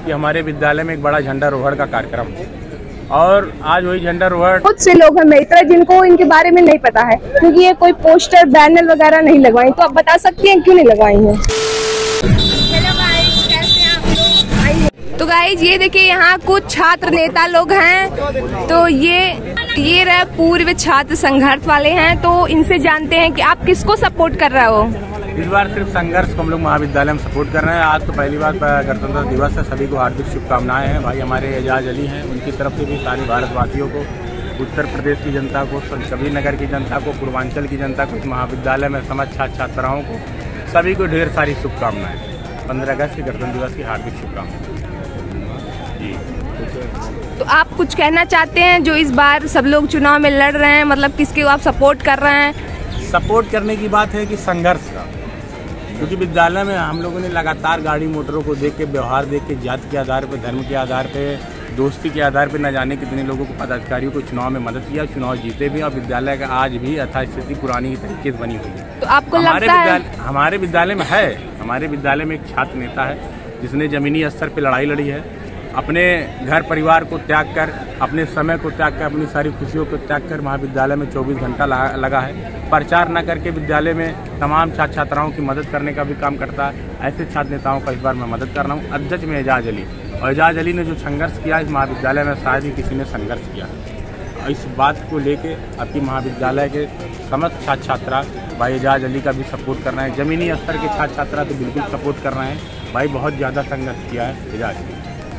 कि हमारे विद्यालय में एक बड़ा झंडारोहण का कार्यक्रम है और आज वही झंडारोहण बहुत से लोग हैं मित्र जिनको इनके बारे में नहीं पता है, क्योंकि ये कोई पोस्टर बैनर वगैरह नहीं लगवाई। तो आप बता सकती हैं क्यों नहीं लगवाई हैं? हेलो गाइस, कैसे हैं आप लोग? तो गाइस ये देखिए यहाँ कुछ छात्र नेता लोग हैं। तो ये रहे पूर्व छात्र संघर्ष वाले हैं। तो इनसे जानते हैं कि आप किसको सपोर्ट कर रहे हो। इस बार सिर्फ संघर्ष को हम लोग महाविद्यालय में सपोर्ट कर रहे हैं। आज तो पहली बार गणतंत्र दिवस है, सभी को हार्दिक शुभकामनाएं हैं। भाई हमारे एजाज अली हैं, उनकी तरफ से भी सारे भारतवासियों को, उत्तर प्रदेश की जनता को, सभी नगर की जनता को, पूर्वांचल की जनता को, इस महाविद्यालय में समस्त छात्र छात्राओं को, सभी को ढेर सारी शुभकामनाएं। 15 अगस्त की गणतंत्र दिवस की हार्दिक शुभकामनाएं जी। तो आप कुछ कहना चाहते हैं जो इस बार सब लोग चुनाव में लड़ रहे हैं, मतलब किसके आप सपोर्ट कर रहे हैं? सपोर्ट करने की बात है कि संघर्ष का, क्योंकि विद्यालय में हम लोगों ने लगातार गाड़ी मोटरों को देख के, व्यवहार देख के, जाति के आधार पर, धर्म के आधार पे, दोस्ती के आधार पे न जाने कितने लोगों को, पदाधिकारियों को चुनाव में मदद किया, चुनाव जीते भी और विद्यालय का आज भी यथास्थिति पुरानी तरीके से बनी हुई है। तो आपको लगता है हमारे विद्यालय में है, हमारे विद्यालय में एक छात्र नेता है जिसने जमीनी स्तर पर लड़ाई लड़ी है, अपने घर परिवार को त्याग कर, अपने समय को त्याग कर, अपनी सारी खुशियों को त्याग कर महाविद्यालय में 24 घंटा लगा है। प्रचार न करके विद्यालय में तमाम छात्र छात्राओं की मदद करने का भी काम करता है। ऐसे छात्र नेताओं का इस बार मैं मदद कर रहा हूँ। अध्यक्ष में एजाज अली, और एजाज अली ने जो संघर्ष किया इस महाविद्यालय में शायद ही किसी ने संघर्ष किया। इस बात को लेके आपकी महाविद्यालय के समस्त छात्र छात्रा भाई एजाज अली का भी सपोर्ट कर रहे हैं। जमीनी स्तर के छात्र छात्रा तो बिल्कुल सपोर्ट कर रहे हैं। भाई बहुत ज़्यादा संघर्ष किया है एजाज अली।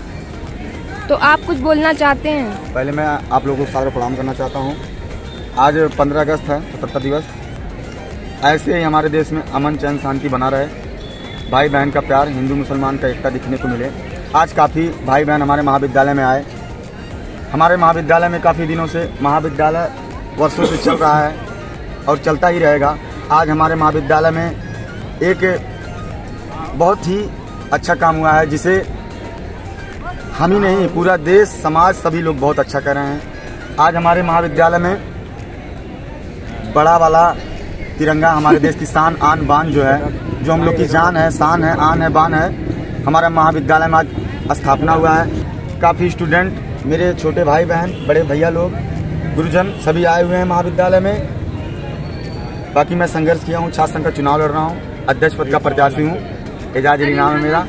तो आप कुछ बोलना चाहते हैं? पहले मैं आप लोगों को सादर प्रणाम करना चाहता हूं। आज 15 अगस्त है, स्वतंत्रता दिवस। ऐसे ही हमारे देश में अमन चैन शांति बना रहे, भाई बहन का प्यार, हिंदू मुसलमान का एकता दिखने को मिले। आज काफ़ी भाई बहन हमारे महाविद्यालय में आए। हमारे महाविद्यालय में काफ़ी दिनों से, महाविद्यालय वर्षों से चल रहा है और चलता ही रहेगा। आज हमारे महाविद्यालय में एक बहुत ही अच्छा काम हुआ है जिसे हम ही नहीं, पूरा देश, समाज, सभी लोग बहुत अच्छा कर रहे हैं। आज हमारे महाविद्यालय में बड़ा वाला तिरंगा, हमारे देश की शान, आन, बान जो है, जो हम लोग की जान है, शान है, आन है, बान है, हमारा महाविद्यालय में आज स्थापना हुआ है। काफ़ी स्टूडेंट, मेरे छोटे भाई बहन, बड़े भैया लोग, गुरुजन सभी आए हुए हैं महाविद्यालय में। बाकी मैं संघर्ष किया हूँ, छात्र संघ का चुनाव लड़ रहा हूँ, अध्यक्ष पद का प्रत्याशी हूँ। एजाज अली नाम है मेरा।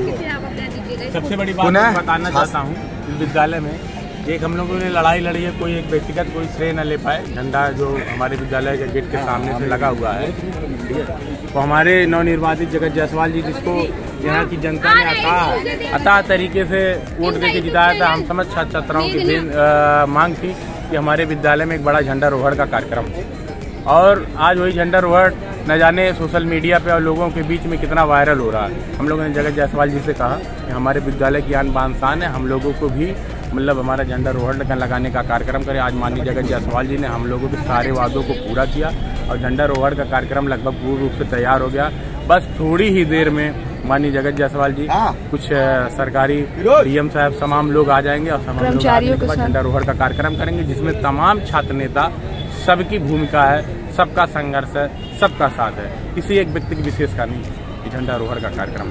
सबसे बड़ी बात मैं बताना चाहता हूँ, इस विद्यालय में एक हम लोगों ने लड़ाई लड़ी है, कोई एक व्यक्तिगत कोई श्रेय न ले पाए। झंडा जो हमारे विद्यालय के गेट के सामने से लगा हुआ है, तो हमारे नवनिर्वाचित जगत जायसवाल जी, जिसको यहाँ की जनता ने अता तरीके से वोट देके जिताया था, हम समस्त छात्र छात्राओं की मांग थी कि हमारे विद्यालय में एक बड़ा झंडारोहण का कार्यक्रम हो और आज वही झंडारोहण न जाने सोशल मीडिया पे और लोगों के बीच में कितना वायरल हो रहा है। हम लोगों ने जगत जायसवाल जी से कहा कि हमारे विद्यालय की आन बान शान है, हम लोगों को भी मतलब हमारा झंडारोहण लगाने का कार्यक्रम करें। आज माननीय जगत जायसवाल जी ने हम लोगों के सारे वादों को पूरा किया और झंडारोहण का कार्यक्रम लगभग पूर्ण रूप से तैयार हो गया। बस थोड़ी ही देर में माननीय जगत जायसवाल जी, कुछ सरकारी डीएम साहब, तमाम लोग आ जाएंगे और कर्मचारियों के साथ झंडारोहण का कार्यक्रम करेंगे, जिसमें तमाम छात्र नेता, सबकी भूमिका है, सबका संघर्ष है, सबका साथ है, किसी एक व्यक्ति की विशेष का नहीं। झंडारोहण का कार्यक्रम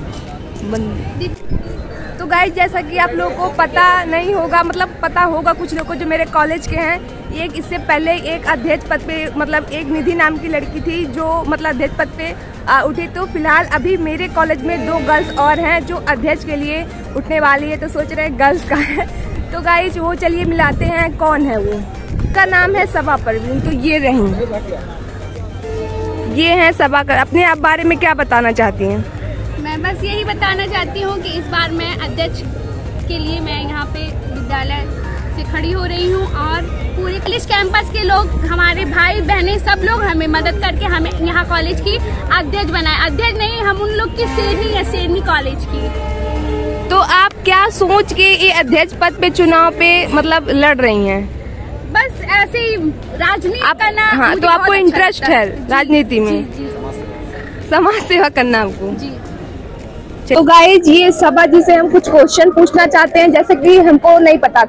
तो गाइस, जैसा कि आप लोगों को पता नहीं होगा, मतलब पता होगा कुछ लोगों को जो मेरे कॉलेज के हैं, एक इससे पहले एक अध्यक्ष पद पे, मतलब एक निधि नाम की लड़की थी जो मतलब अध्यक्ष पद पे उठी। तो फिलहाल अभी मेरे कॉलेज में 2 गर्ल्स और हैं जो अध्यक्ष के लिए उठने वाली है। तो सोच रहे हैं गर्ल्स का है। तो गाइस वो चलिए मिलाते हैं, कौन है वो। का नाम है सबा परवीन। तो ये रही, ये है सबा। अपने आप बारे में क्या बताना चाहती हैं? मैं बस यही बताना चाहती हूँ कि इस बार मैं अध्यक्ष के लिए मैं यहाँ पे विद्यालय से खड़ी हो रही हूँ और पूरे कॉलेज कैंपस के लोग, हमारे भाई बहनें, सब लोग हमें मदद करके हमें यहाँ कॉलेज की अध्यक्ष बनाए। अध्यक्ष नहीं, हम उन लोग की शेरनी है, शेरनी कॉलेज की। तो आप क्या सोच के ये अध्यक्ष पद पे चुनाव पे मतलब लड़ रही हैं? बस ऐसे ही राजनीति करना। हाँ, तो आपको इंटरेस्ट है राजनीति में? जी, समाज सेवा करना आपको? जी। तो गाइज ये सभा जिसे हम कुछ क्वेश्चन पूछना चाहते हैं, जैसे कि हमको नहीं पता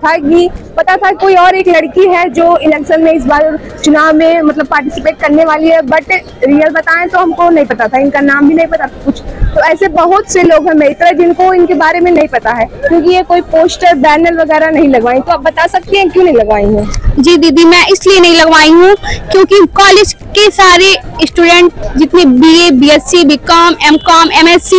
था कोई और एक लड़की है जो इलेक्शन में इस बार चुनाव में मतलब पार्टिसिपेट करने वाली है, बट रियल बताएं तो हमको नहीं पता था, इनका नाम भी नहीं पता कुछ। तो ऐसे बहुत से लोग हैं मेरी तरह जिनको इनके बारे में नहीं पता है, क्योंकि ये कोई पोस्टर बैनर वगैरह नहीं लगवाई। तो आप बता सकती हैं क्यों नहीं लगवाई हैं? जी दीदी, मैं इसलिए नहीं लगवाई हूँ क्योंकि कॉलेज के सारे स्टूडेंट जितने BA, BSc, BCom, MCom, MSc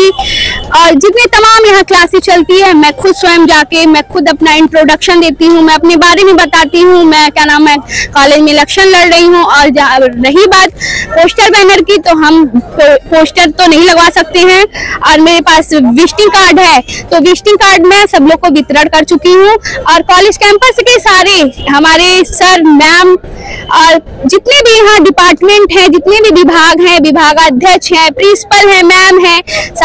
और जितने तमाम यहाँ क्लासेस चलती है, मैं खुद स्वयं जाके मैं खुद अपना इंट्रोडक्शन देती हूँ, मैं अपने बारे में बताती हूँ, मैं क्या नाम है कॉलेज में इलेक्शन लड़ रही हूँ। और रही बात पोस्टर बैनर की, तो हम पोस्टर तो नहीं लगवा सकते हैं और मेरे पास विजिटिंग कार्ड है, तो विजिटिंग कार्ड मैं सब लोग को वितरण कर चुकी हूँ। और कॉलेज कैंपस के सारे हमारे सर, मैम और जितने भी यहाँ डिपार्टमेंट हैं, जितने भी विभाग हैं, विभागाध्यक्ष हैं, प्रिंसिपल हैं, मैम हैं,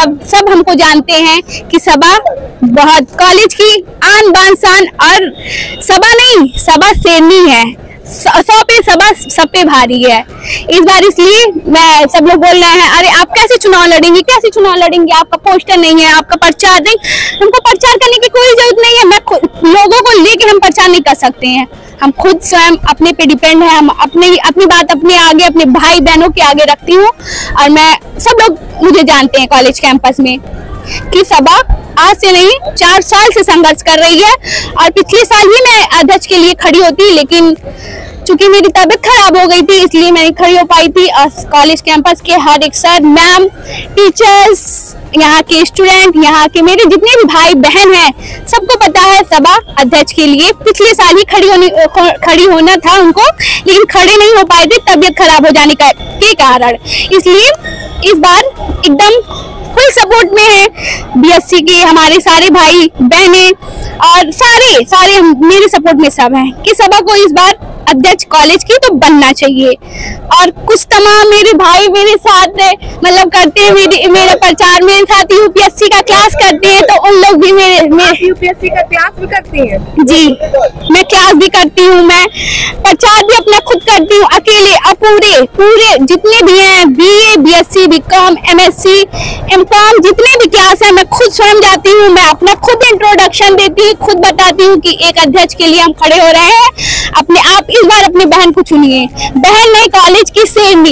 सब हमको जानते हैं कि सभा बहुत कॉलेज की आन बान शान, और सभा नहीं, सभा शेरनी है, 100 पे सभा सब पे भारी है इस बार। इसलिए मैं सब लोग बोल रहे हैं, अरे आप कैसे चुनाव लड़ेंगे, कैसे चुनाव लड़ेंगे, आपका पोस्टर नहीं है, आपका प्रचार नहीं। हमको प्रचार करने की कोई जरूरत नहीं है, मैं लोगों को लेके हम प्रचार नहीं कर सकते हैं, हम खुद स्वयं अपने पे डिपेंड है, हम अपनी बात अपने आगे, अपने भाई बहनों के आगे रखती हूँ। और मैं सब लोग मुझे जानते हैं कॉलेज कैंपस में कि सभा आज से नहीं 4 साल से संघर्ष कर रही है, और पिछले साल ही मैं अध्यक्ष के लिए खड़ी होती, लेकिन चूंकि मेरी तबीयत खराब हो गई थी इसलिए मैं नहीं खड़ी हो पाई थी। और कॉलेज कैंपस के हर एक सर, मैम, टीचर्स, यहाँ के स्टूडेंट, यहाँ के मेरे जितने भी भाई बहन हैं, सबको पता है सभा अध्यक्ष के लिए पिछले साल ही खड़ी होना था उनको, लेकिन खड़े नहीं हो पाए थे तबीयत खराब हो जाने के कारण। इसलिए इस बार एकदम फुल सपोर्ट में है BSc के हमारे सारे भाई बहनें, और सारे मेरे सपोर्ट में सब हैं कि सभा को इस बार अध्यक्ष कॉलेज की तो बनना चाहिए। और कुछ तमाम मेरे भाई मेरे साथ मतलब करते हैं, मेरा प्रचार मेरे साथ UPSC का क्लास करते हैं, तो उन लोग भी मेरे UPSC का क्लास भी करती हैं? जी, मैं क्लास भी करती हूँ, मैं प्रचार भी अपना खुद करती हूँ अकेले। और पूरे जितने भी हैं BA, BSc, BCom, MSc, MCom जितने भी क्लास है, मैं खुद स्वयं जाती हूँ, मैं अपना खुद इंट्रोडक्शन देती हूँ, खुद बताती हूँ कि एक अध्यक्ष के लिए हम खड़े हो रहे हैं। अपने आप इस बार अपनी बहन को चुनिए, बहन नहीं कॉलेज की शेरनी।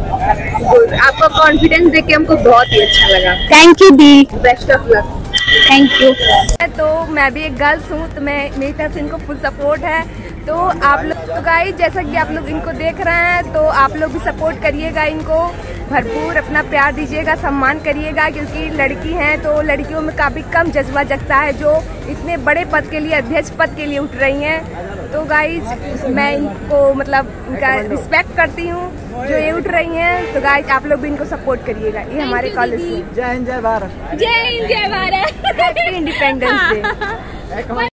आपका कॉन्फिडेंस देख के हमको बहुत ही अच्छा लगा। थैंक यू दी, best of luck. Thank you. तो मैं भी एक गर्ल्स हूँ, तो मेरी तरफ से इनको फुल सपोर्ट है। तो आप लोग तो गाइस जैसा कि आप लोग इनको देख रहे हैं, तो आप लोग भी सपोर्ट करिएगा, इनको भरपूर अपना प्यार दीजिएगा, सम्मान करिएगा, क्योंकि लड़की हैं तो लड़कियों में काफ़ी कम जज्बा जगता है जो इतने बड़े पद के लिए, अध्यक्ष पद के लिए उठ रही हैं। तो गाइज मैं इनको मतलब इनका रिस्पेक्ट करती हूँ जो ये उठ रही हैं। तो गाइज आप लोग भी इनको सपोर्ट करिएगा। ये हमारे कॉलेज से। जय हिंद, जय भारत। जय हिंद, जय भारत। Independence day.